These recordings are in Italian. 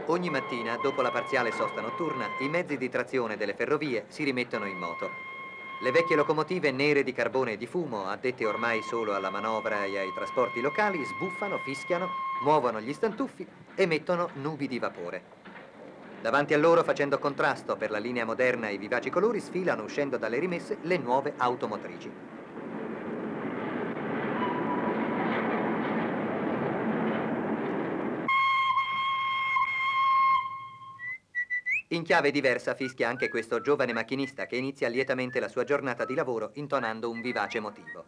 Ogni mattina, dopo la parziale sosta notturna, i mezzi di trazione delle ferrovie si rimettono in moto. Le vecchie locomotive nere di carbone e di fumo, addette ormai solo alla manovra e ai trasporti locali, sbuffano, fischiano, muovono gli stantuffi, emettono nubi di vapore. Davanti a loro, facendo contrasto per la linea moderna e i vivaci colori, sfilano, uscendo dalle rimesse, le nuove automotrici. In chiave diversa fischia anche questo giovane macchinista che inizia lietamente la sua giornata di lavoro intonando un vivace motivo.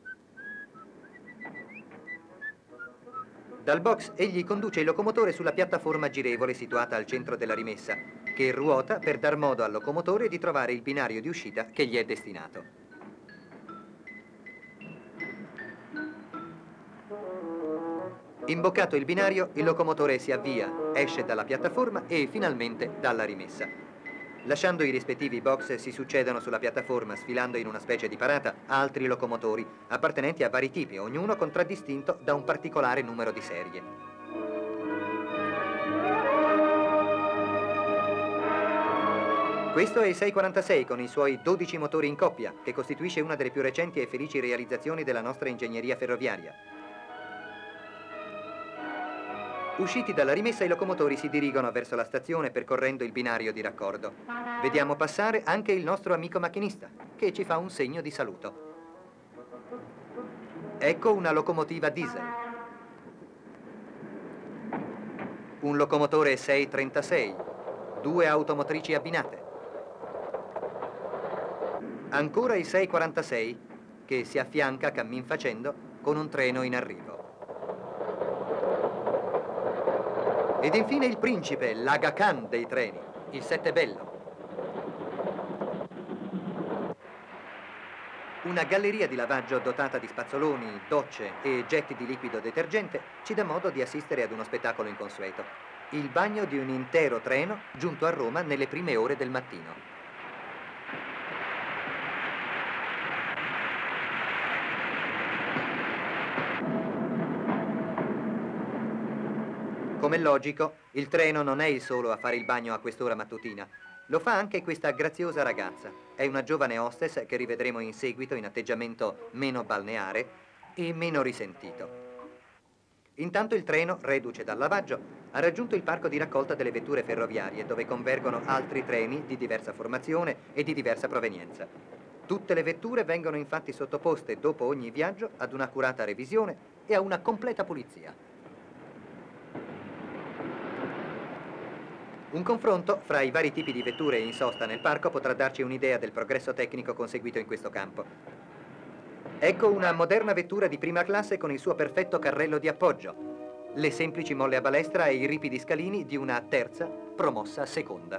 Dal box egli conduce il locomotore sulla piattaforma girevole situata al centro della rimessa, che ruota per dar modo al locomotore di trovare il binario di uscita che gli è destinato. Imboccato il binario, il locomotore si avvia, esce dalla piattaforma e finalmente dalla rimessa. Lasciando i rispettivi box si succedono sulla piattaforma, sfilando in una specie di parata altri locomotori, appartenenti a vari tipi, ognuno contraddistinto da un particolare numero di serie. Questo è il 646 con i suoi 12 motori in coppia, che costituisce una delle più recenti e felici realizzazioni della nostra ingegneria ferroviaria. Usciti dalla rimessa, i locomotori si dirigono verso la stazione percorrendo il binario di raccordo. Vediamo passare anche il nostro amico macchinista, che ci fa un segno di saluto. Ecco una locomotiva diesel. Un locomotore 636, due automotrici abbinate. Ancora il 646, che si affianca cammin facendo con un treno in arrivo. Ed infine il principe, l'Aga Khan dei treni, il Sette Bello. Una galleria di lavaggio dotata di spazzoloni, docce e getti di liquido detergente ci dà modo di assistere ad uno spettacolo inconsueto. Il bagno di un intero treno giunto a Roma nelle prime ore del mattino. Come è logico, il treno non è il solo a fare il bagno a quest'ora mattutina. Lo fa anche questa graziosa ragazza. È una giovane hostess che rivedremo in seguito in atteggiamento meno balneare e meno risentito. Intanto il treno, reduce dal lavaggio, ha raggiunto il parco di raccolta delle vetture ferroviarie, dove convergono altri treni di diversa formazione e di diversa provenienza. Tutte le vetture vengono infatti sottoposte, dopo ogni viaggio, ad un'accurata revisione e a una completa pulizia. Un confronto fra i vari tipi di vetture in sosta nel parco potrà darci un'idea del progresso tecnico conseguito in questo campo. Ecco una moderna vettura di prima classe con il suo perfetto carrello di appoggio, le semplici molle a balestra e i ripidi scalini di una terza promossa seconda.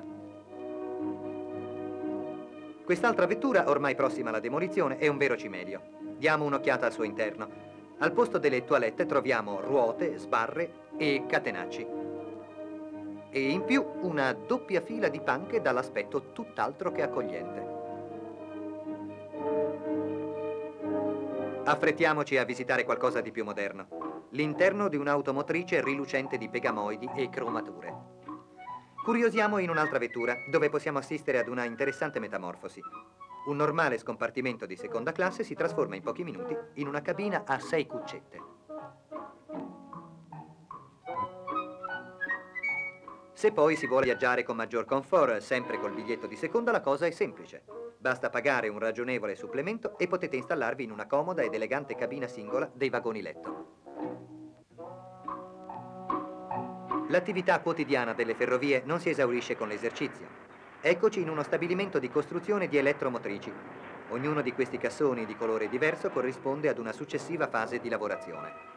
Quest'altra vettura, ormai prossima alla demolizione, è un vero cimelio. Diamo un'occhiata al suo interno. Al posto delle toilette troviamo ruote, sbarre e catenacci. E in più una doppia fila di panche dall'aspetto tutt'altro che accogliente. Affrettiamoci a visitare qualcosa di più moderno. L'interno di un'automotrice rilucente di pegamoidi e cromature. Curiosiamo in un'altra vettura, dove possiamo assistere ad una interessante metamorfosi. Un normale scompartimento di seconda classe si trasforma in pochi minuti in una cabina a 6 cuccette. Se poi si vuole viaggiare con maggior comfort, sempre col biglietto di seconda, la cosa è semplice. Basta pagare un ragionevole supplemento e potete installarvi in una comoda ed elegante cabina singola dei vagoni letto. L'attività quotidiana delle ferrovie non si esaurisce con l'esercizio. Eccoci in uno stabilimento di costruzione di elettromotrici. Ognuno di questi cassoni di colore diverso corrisponde ad una successiva fase di lavorazione.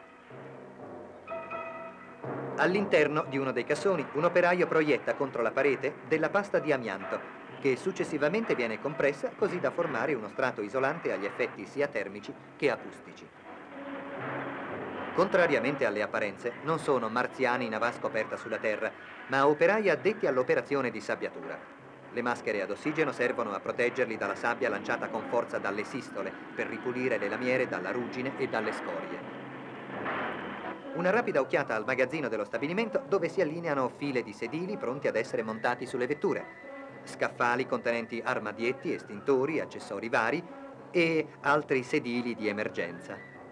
All'interno di uno dei cassoni, un operaio proietta contro la parete della pasta di amianto, che successivamente viene compressa così da formare uno strato isolante agli effetti sia termici che acustici. Contrariamente alle apparenze, non sono marziani in avascoperta sulla Terra, ma operai addetti all'operazione di sabbiatura. Le maschere ad ossigeno servono a proteggerli dalla sabbia lanciata con forza dalle sistole, per ripulire le lamiere dalla ruggine e dalle scorie. Una rapida occhiata al magazzino dello stabilimento, dove si allineano file di sedili pronti ad essere montati sulle vetture, scaffali contenenti armadietti, estintori, accessori vari e altri sedili di emergenza.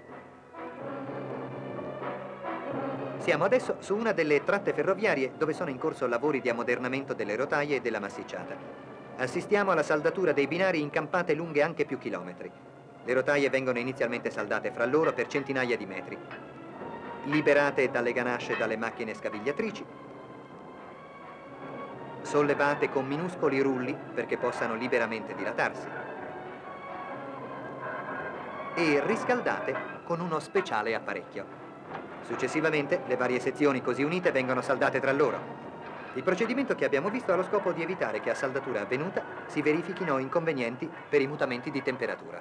Siamo adesso su una delle tratte ferroviarie dove sono in corso lavori di ammodernamento delle rotaie e della massicciata. Assistiamo alla saldatura dei binari in campate lunghe anche più chilometri. Le rotaie vengono inizialmente saldate fra loro per centinaia di metri, liberate dalle ganasce dalle macchine scavigliatrici, sollevate con minuscoli rulli perché possano liberamente dilatarsi e riscaldate con uno speciale apparecchio. Successivamente le varie sezioni così unite vengono saldate tra loro. Il procedimento che abbiamo visto ha lo scopo di evitare che a saldatura avvenuta si verifichino inconvenienti per i mutamenti di temperatura.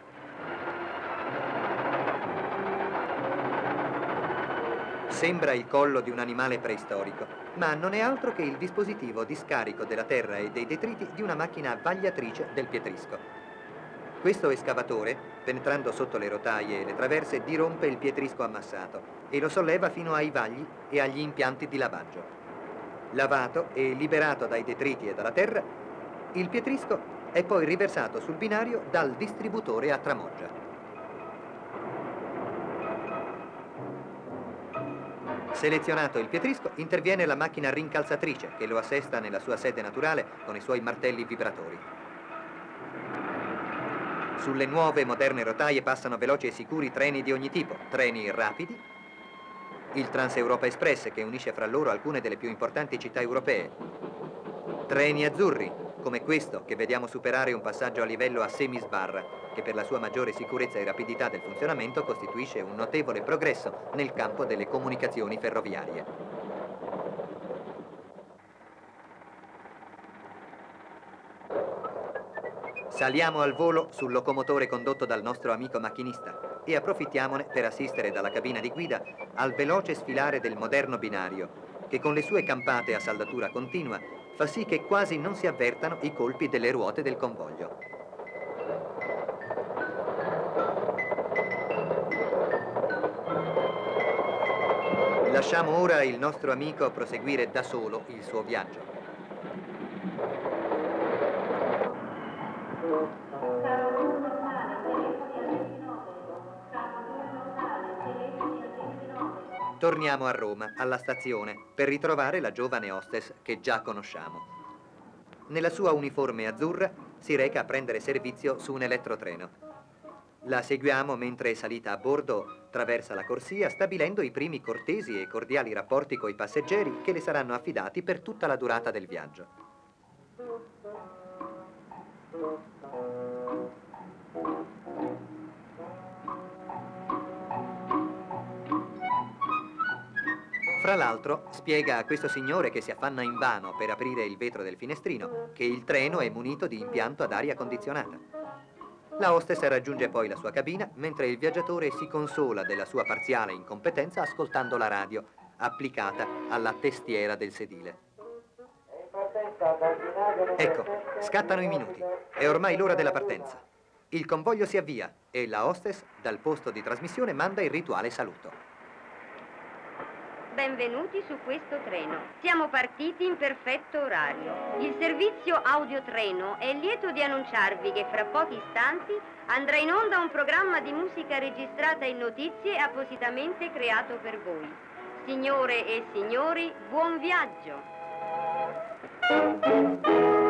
Sembra il collo di un animale preistorico, ma non è altro che il dispositivo di scarico della terra e dei detriti di una macchina vagliatrice del pietrisco. Questo escavatore, penetrando sotto le rotaie e le traverse, dirompe il pietrisco ammassato e lo solleva fino ai vagli e agli impianti di lavaggio. Lavato e liberato dai detriti e dalla terra, il pietrisco è poi riversato sul binario dal distributore a tramoggia. Selezionato il pietrisco, interviene la macchina rincalzatrice che lo assesta nella sua sede naturale con i suoi martelli vibratori. Sulle nuove moderne rotaie passano veloci e sicuri treni di ogni tipo, treni rapidi, il Trans-Europa Express che unisce fra loro alcune delle più importanti città europee, treni azzurri, come questo che vediamo superare un passaggio a livello a semisbarra, che per la sua maggiore sicurezza e rapidità del funzionamento costituisce un notevole progresso nel campo delle comunicazioni ferroviarie. Saliamo al volo sul locomotore condotto dal nostro amico macchinista e approfittiamone per assistere dalla cabina di guida al veloce sfilare del moderno binario, che con le sue campate a saldatura continua fa sì che quasi non si avvertano i colpi delle ruote del convoglio. Lasciamo ora il nostro amico proseguire da solo il suo viaggio. Torniamo a Roma, alla stazione, per ritrovare la giovane hostess che già conosciamo. Nella sua uniforme azzurra si reca a prendere servizio su un elettrotreno. La seguiamo mentre, salita a bordo, traversa la corsia, stabilendo i primi cortesi e cordiali rapporti coi passeggeri che le saranno affidati per tutta la durata del viaggio. Fra l'altro, spiega a questo signore che si affanna invano per aprire il vetro del finestrino che il treno è munito di impianto ad aria condizionata. La hostess raggiunge poi la sua cabina, mentre il viaggiatore si consola della sua parziale incompetenza ascoltando la radio, applicata alla testiera del sedile. Ecco, scattano i minuti. È ormai l'ora della partenza. Il convoglio si avvia e la hostess, dal posto di trasmissione, manda il rituale saluto. Benvenuti su questo treno. Siamo partiti in perfetto orario. Il servizio audiotreno è lieto di annunciarvi che fra pochi istanti andrà in onda un programma di musica registrata in notizie appositamente creato per voi. Signore e signori, buon viaggio!